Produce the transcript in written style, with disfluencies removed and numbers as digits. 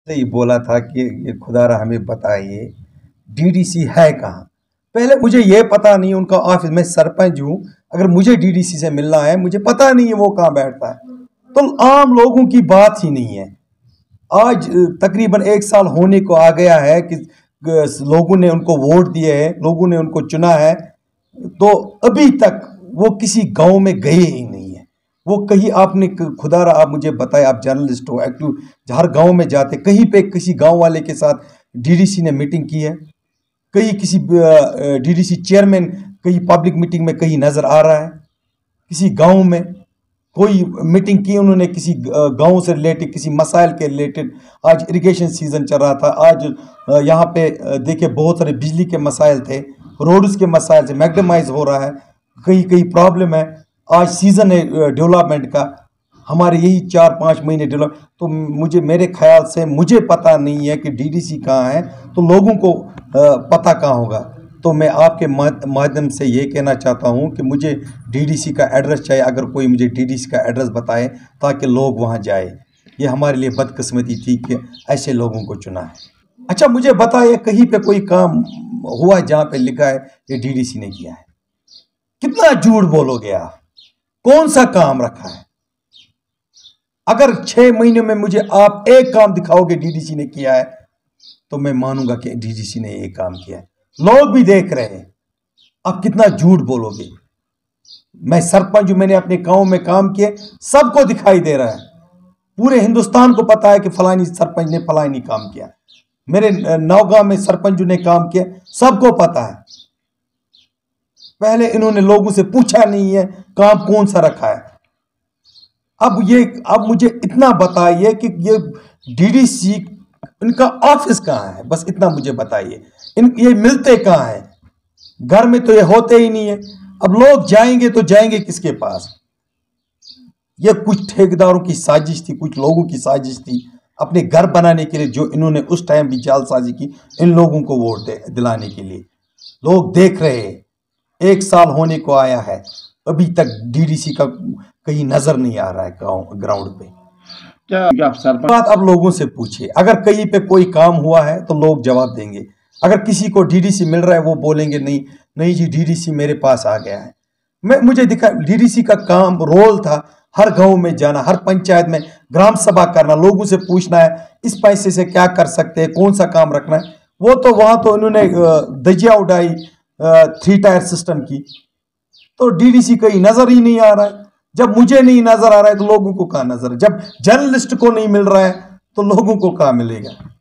سے ہی بولا تھا کہ یہ خدا را ہمیں بتائیے ڈی ڈی سی ہے کہاں. پہلے مجھے یہ پتا نہیں ان کا آفس، میں سرپنچ ہوں، اگر مجھے ڈی ڈی سی سے ملنا ہے مجھے پتا نہیں ہے وہ کہاں بیٹھتا ہے. تو عام لوگوں کی بات ہی نہیں ہے. آج تقریباً 1 سال ہونے کو آ گیا ہے کہ لوگوں نے ان کو ووٹ دیے ہے، لوگوں نے ان کو چنا ہے، تو ابھی تک وہ کسی گاؤں میں گئے ہی نہیں ہے. وہ کہیں آپ نے خدا را آپ مجھے بتائے، آپ جرنلسٹ ہو، ایکٹیو، ہر گاؤں میں جاتے، کہیں پہ کسی گاؤں والے کے ساتھ ڈی ڈی سی نے میٹنگ کی ہے؟ کہیں کسی ڈی ڈی سی چیئرمین کہیں پبلک میٹنگ میں کہیں نظر آ رہا ہے؟ کسی گاؤں میں کوئی میٹنگ کی انہوں نے کسی گاؤں سے ریلیٹڈ، کسی مسائل کے ریلیٹڈ؟ آج اریگیشن سیزن چل رہا تھا، آج یہاں پہ دیکھیں بہت سارے بجلی کے مسائل تھے، روڈز کے مسائل سے میگڈمائز ہو رہا ہے، کہیں کہیں پرابلم ہے. آج سیزن ہے ڈیولپمنٹ کا، ہمارے یہی 4-5 مہینے ڈیولپ، تو میرے خیال سے مجھے پتہ نہیں ہے کہ ڈی ڈی سی کہاں ہے، تو لوگوں کو پتہ کہاں ہوگا. تو میں آپ کے مادھیم سے یہ کہنا چاہتا ہوں کہ مجھے ڈی ڈی سی کا ایڈریس چاہیے، اگر کوئی مجھے ڈی ڈی سی کا ایڈریس بتائے تاکہ لوگ وہاں جائے. یہ ہمارے لیے بدقسمتی تھی کہ ایسے لوگوں کو چنا ہے. اچھا مجھے بتائیے کہیں پہ کوئی کام ہوا جہاں پہ لکھا ہے یہ ڈی ڈی سی نے کیا ہے؟ کتنا جھوٹ بولو گے آپ؟ کون سا کام رکھا ہے؟ اگر 6 مہینوں میں مجھے آپ ایک کام دکھاؤ گے ڈی ڈی سی نے کیا ہے تو میں مانوں گا کہ ڈی ڈی سی نے ایک کام کیا ہے. لوگ بھی دیکھ رہے ہیں، آپ کتنا جھوٹ بولو گے؟ میں سرپنچ ہوں، میں نے اپنے گاؤں میں کام کیے، سب کو دکھائی دے رہا ہے، پورے ہندوستان کو پتا ہے کہ فلانی سرپنچ نے فلانی کام کیا. میرے نوگاں میں سرپنچ نے کام کیا، سب کو پتا ہے. پہلے انہوں نے لوگوں سے پوچھا نہیں ہے کام کون سا رکھا ہے. اب مجھے اتنا بتائیے کہ یہ ڈی ڈی سی ان کا آفس کہاں ہے، بس اتنا مجھے بتائیے. یہ ملتے کہاں ہیں؟ گھر میں تو یہ ہوتے ہی نہیں ہے. اب لوگ جائیں گے تو جائیں گے کس کے پاس؟ یہ کچھ ٹھیکیداروں کی سازش تھی، کچھ لوگوں کی سازش تھی اپنے گھر بنانے کے لیے، جو انہوں نے اس ٹائم بھی جال سازی کی ان لوگوں کو ووٹ دلانے کے لیے. لوگ دیکھ رہے ہیں، 1 سال ہونے کو آیا ہے، ابھی تک ڈی ڈی سی کا کہیں نظر نہیں آ رہا ہے گراؤنڈ پہ. بات اب لوگوں سے پوچھے، اگر کہیں پہ کوئی کام ہوا ہے تو لوگ جواب دیں گے. اگر کسی کو ڈی ڈی سی مل رہا ہے وہ بولیں گے نہیں جی ڈی ڈی سی میرے پاس آ گیا ہے. مجھے دکھا ڈی ڈی سی کا کام رول تھا ہر گاؤں میں جانا، ہر پنچایت میں گرام سبھا کرنا، لوگوں سے پوچھنا ہے اس پیسے سے کیا کر سکتے ہیں، کون سا کام رکھنا ہے. وہ تو وہاں تو انہوں نے دجیا اڑائی 3 ٹائر سسٹم کی. تو ڈی ڈی سی کہیں نظر ہی نہیں آ رہا ہے. جب مجھے نہیں نظر آ رہا ہے تو لوگوں کو کہاں نظر ہے؟ جب جرنلسٹ کو نہیں مل رہا ہے تو لوگوں کو کہاں ملے گا؟